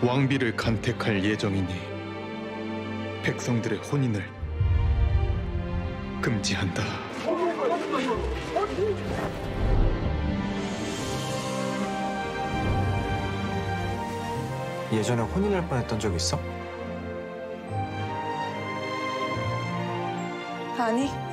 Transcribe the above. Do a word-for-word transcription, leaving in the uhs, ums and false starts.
왕비를 간택할 예정이니 백성들의 혼인을 금지한다. 예전에 혼인할 뻔했던 적 있어? 아니.